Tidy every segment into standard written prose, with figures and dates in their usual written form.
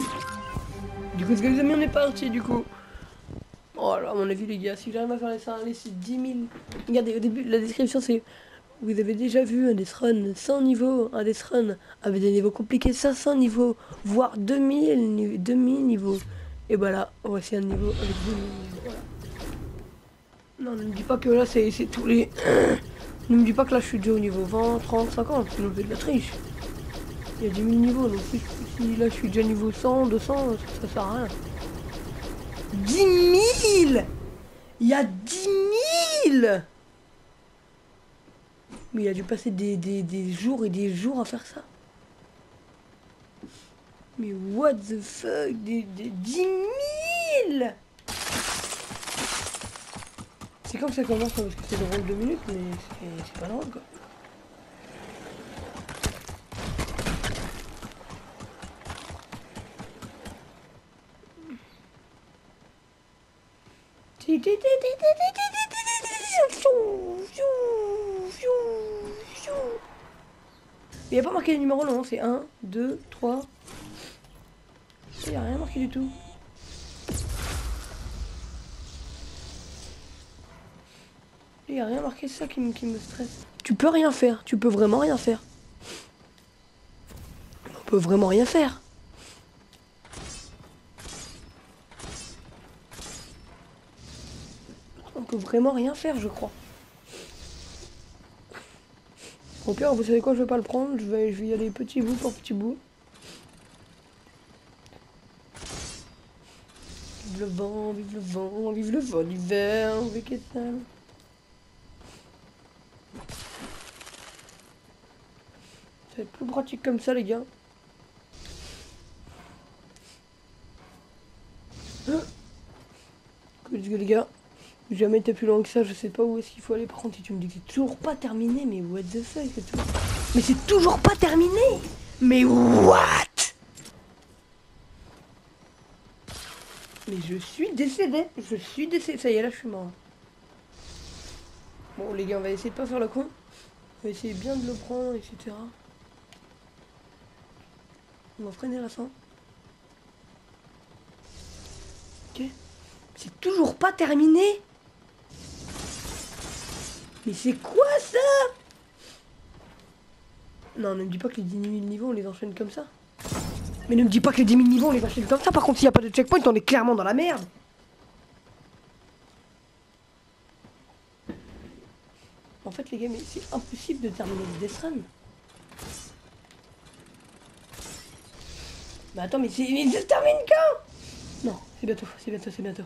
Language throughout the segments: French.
Du coup, ce que les amis, on est parti du coup. Oh alors, à mon avis, les gars, si j'arrive à faire ça, allez, c'est 10 000. Regardez, au début, la description, c'est vous avez déjà vu un Death Run 100 niveaux, un Death Run avec des niveaux compliqués, 500 niveaux, voire 2000 niveaux. Et voilà, voici un niveau avec 2000 niveaux. Voilà. Non, ne me dis pas que là, c'est tous les. Ne me dis pas que là, je suis déjà au niveau 20, 30, 50, sinon je fais de la triche. Il y a 10 000 niveaux, donc si là, je suis déjà niveau 100, 200, ça sert à rien. 10 000! Il y a 10 000! Mais il a dû passer des jours et des jours à faire ça. Mais what the fuck? Des 10 000! C'est quand que ça commence, parce que c'est drôle 2 minutes, mais c'est pas drôle quoi. Il n'y a pas marqué les numéros, non, c'est 1, 2, 3. Il n'y a rien marqué du tout. Il n'y a rien marqué, c'est ça qui me stresse. Tu peux rien faire, tu peux vraiment rien faire. On peut vraiment rien faire. On peut vraiment rien faire, je crois. Au pire, vous savez quoi, je vais pas le prendre, je vais y aller petit bout par petit bout. Vive le vent, vive le vent, vive le vent d'hiver, végétal. Ça va être plus pratique comme ça, les gars. Les gars, jamais été plus loin que ça, je sais pas où est-ce qu'il faut aller. Par contre, si tu me dis que c'est toujours pas terminé, mais what the fuck, c'est tout. Mais c'est toujours pas terminé. Mais what? Mais je suis décédé. Je suis décédé. Ça y est, là, je suis mort. Bon, les gars, on va essayer de pas faire le con. On va essayer bien de le prendre, etc. On va freiner la fin. Ok. C'est toujours pas terminé. Mais c'est quoi ça? Non, ne me dis pas que les 10 000 niveaux, on les enchaîne comme ça. Mais ne me dis pas que les 10 000 niveaux, on les enchaîne comme ça. Par contre, s'il n'y a pas de checkpoint, on est clairement dans la merde. En fait, les gars, mais c'est impossible de terminer le Death Run. Mais attends, mais ça se termine quand? Non, c'est bientôt, c'est bientôt, c'est bientôt.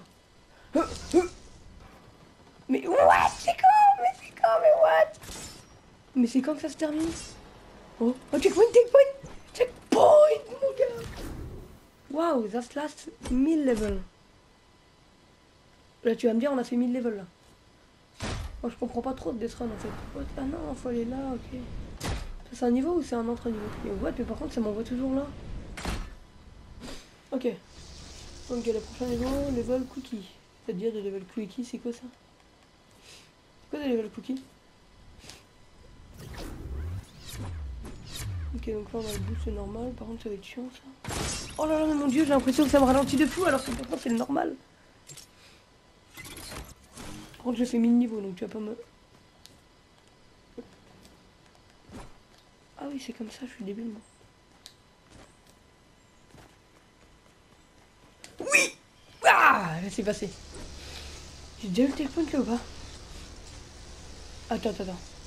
Mais what? C'est quand? Mais c'est quand? Mais what? Mais c'est quand que ça se termine? Oh, checkpoint, checkpoint! Checkpoint, mon gars! Wow, that's last 1000 levels. Là, tu vas me dire, on a fait 1000 levels là. Moi, je comprends pas trop de Death Run en fait. What? Ah non, faut aller là, ok. Ça, c'est un niveau ou c'est un autre niveau? Mais what? Mais par contre, ça m'envoie toujours là. Ok. Donc, le prochain niveau, level cookie. C'est-à-dire de level cookie, c'est quoi ça? C'est quoi des level cookies? Ok, donc là on a le boost, c'est normal. Par contre, ça va être chiant ça. Oh là là, mais mon dieu, j'ai l'impression que ça me ralentit de fou alors que pourtant c'est le normal. Par contre, j'ai fait 1000 niveaux donc tu vas pas me. Ah oui, c'est comme ça, je suis débile moi. Oui! Ah! Laissez passer. J'ai déjà eu le checkpoint là ou pas? Attends.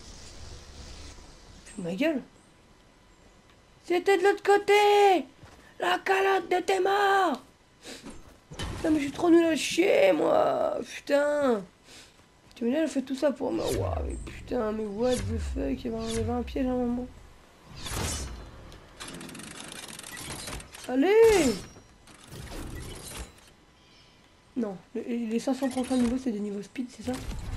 Fous ma gueule. C'était de l'autre côté! La calotte de tes morts! Putain, mais je suis trop nul à chier, moi! Putain! Tu me dis, elle a fait tout ça pour moi. Waouh, mais putain, mais what the fuck? Il y avait un piège à un moment. Allez! Non, les 500 prochains niveaux, c'est des niveaux speed, c'est ça?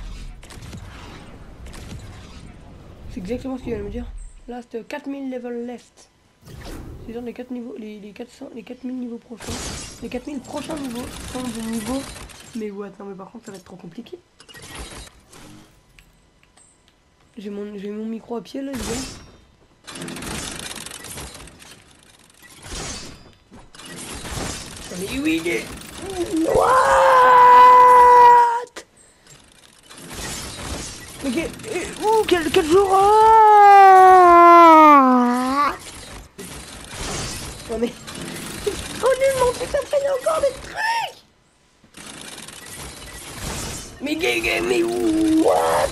C'est exactement ce qu'il vient de me dire. Last 4000 level left. C'est genre les 4 niveaux, les 4000 niveaux prochains. Les 4000 prochains niveaux sont des niveaux. Mais what? Non, mais par contre, ça va être trop compliqué. J'ai mon micro à pied là, les gars. oui, il est... What? Mais quel jour? Non mais... Oh nul, mon truc, ça traîne encore des trucs. Mais mais what?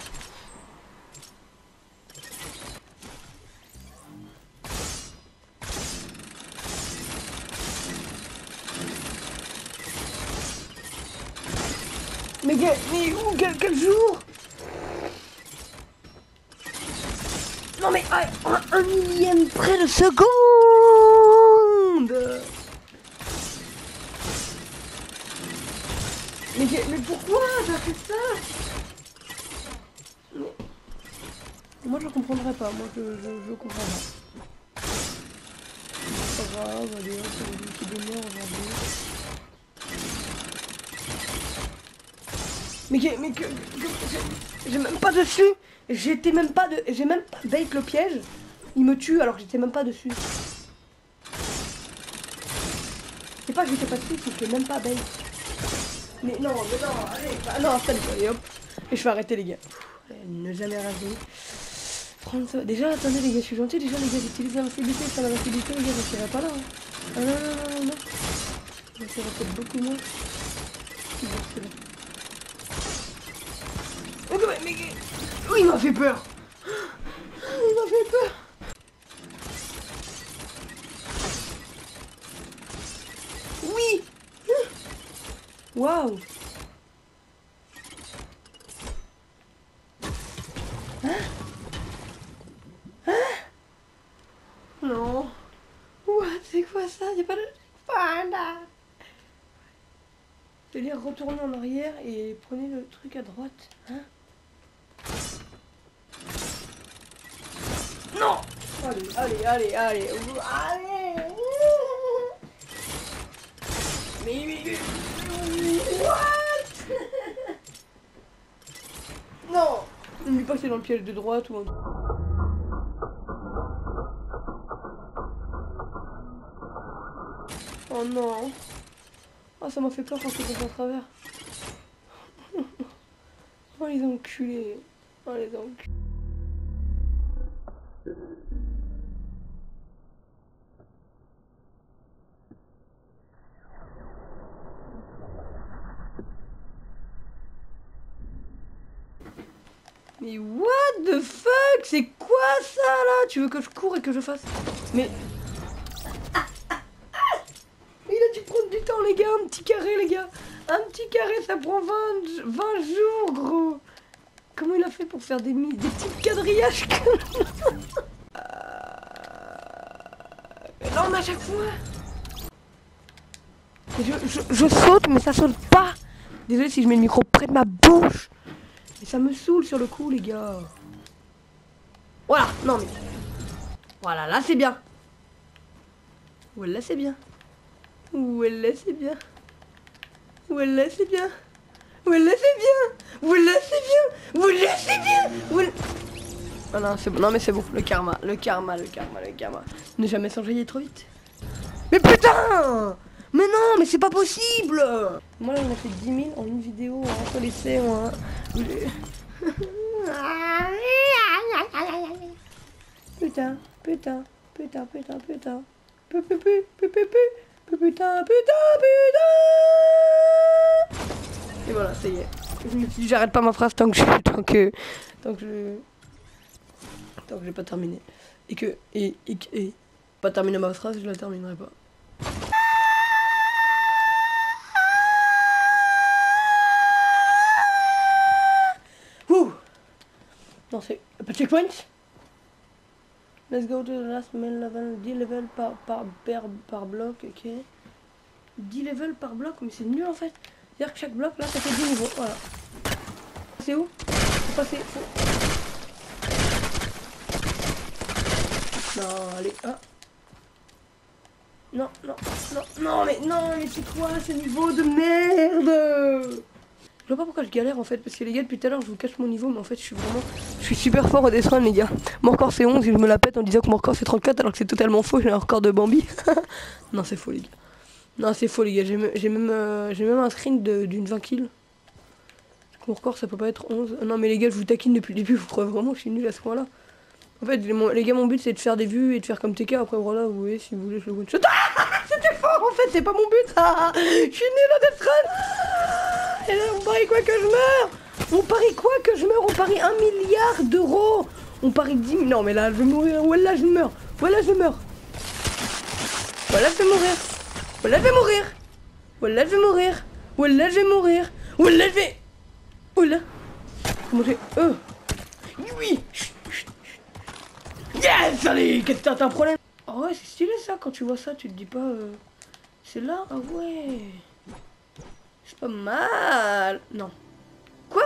Mais où? Quel jour? Non mais un millième près de seconde. Mais pourquoi t'as fait ça? Mais... Moi je comprendrais pas, moi je comprends pas. C'est pas grave, allez hop, c'est lui qui demeure aujourd'hui. Mais j'ai même pas dessus. J'ai même pas bait le piège. Il me tue alors que j'étais même pas dessus. C'est pas que j'étais pas dessus, c'est que j'ai même pas bait. Mais non, allez, bah, non, salut, allez hop. Et je vais arrêter les gars. Ne jamais rager. Prendre ça. Déjà, attendez les gars, je suis gentil. Déjà les gars, j'utilise l'invincibilité. Ça l'invincibilité les gars, je tirerai pas là. Hein. Ah non. Je tirerai peut-être beaucoup moins. Bon, c'est bon. Mais oh, il m'a fait peur. Il m'a fait peur. Oui. Waouh. Non. What? C'est quoi ça? Y'a pas de... Voilà. Je vais les retourner en arrière et prenez le truc à droite. Hein? Non. Allez. Mais what? Non. N'oublie pas que c'est dans le piège de droite ou un... Oh non. Oh ça m'a fait peur quand c'est passé à travers. Oh les enculés. Oh les enculés. Mais what the fuck? C'est quoi ça là? Tu veux que je cours et que je fasse? Mais... Il a dû prendre du temps les gars, un petit carré les gars. Un petit carré ça prend 20 jours gros. Comment il a fait pour faire des petits quadrillages comme... Non mais à chaque fois je saute mais ça saute pas. Désolé si je mets le micro près de ma bouche. Mais ça me saoule sur le coup les gars. Voilà, non mais... Voilà, là c'est bien. Voilà c'est bien. Voilà c'est bien. Voilà c'est bien. Voilà c'est bien. Voilà c'est bien. Voilà c'est bien. Voilà... Ah non c'est bon, non mais c'est bon, le karma. Ne jamais s'enjailler trop vite. Mais putain! Mais non, mais c'est pas possible! Moi là on a fait 10 000 en une vidéo, entre l'essai, hein. Putain. Et voilà, ça y est. Je me suis dit j'arrête pas ma phrase tant que j'ai pas terminé. Et pas terminer ma phrase, je la terminerai pas. Ouh. Non, c'est pas checkpoint. Let's go to the last main level. 10 levels par bloc, ok. 10 levels par bloc, mais c'est nul en fait. C'est-à-dire que chaque bloc là ça fait 10 niveaux, voilà. C'est où? Faut passer, Non, allez, ah. Non, mais c'est quoi ce niveau de merde? Je vois pas pourquoi je galère en fait, parce que les gars depuis tout à l'heure je vous cache mon niveau, mais en fait je suis super fort au Death Run les gars. Mon record c'est 11 et je me la pète en disant que mon record c'est 34 alors que c'est totalement faux, j'ai un record de Bambi. Non c'est faux les gars. Non, c'est faux, les gars. J'ai même un screen d'une 20 kills. Mon record, ça peut pas être 11. Non, mais les gars, je vous taquine depuis le début. Vous croyez vraiment que je suis nul à ce point-là? En fait, les gars, mon but, c'est de faire des vues et de faire comme TK. Après, voilà, vous voyez, si vous voulez, je le one-shot. Ah, c'était fort, en fait, c'est pas mon but. Ah, je suis nul à Death Run. Ah, et là, on parie quoi que je meurs? On parie quoi que je meurs? On parie 1 milliard d'euros. On parie 10 000. Non, mais là, je vais mourir. Voilà, je meurs. Voilà, je meurs. Voilà, je vais mourir. Voilà, je vais mourir. Voilà, je vais mourir. Voilà, je vais mourir. Voilà, je vais... Oh là. Comment j'ai... Oui. Yes. Allez, qu'est-ce que t'as un problème? Oh ouais, c'est stylé ça, quand tu vois ça, tu te dis pas... C'est là? Ah ouais. C'est pas mal. Non. Quoi?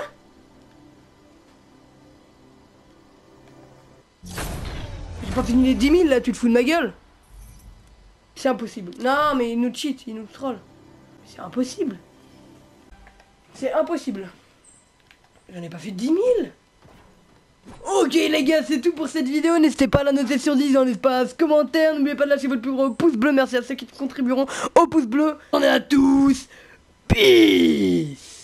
J'ai pas fini les 10 000 là, tu te fous de ma gueule? C'est impossible. Non, mais il nous cheat, il nous troll. C'est impossible. C'est impossible. J'en ai pas fait 10 000. Ok les gars, c'est tout pour cette vidéo. N'hésitez pas à la noter sur 10 dans l'espace commentaire. N'oubliez pas de lâcher votre plus gros pouce bleu. Merci à ceux qui contribueront au pouce bleu. On est à tous. Peace.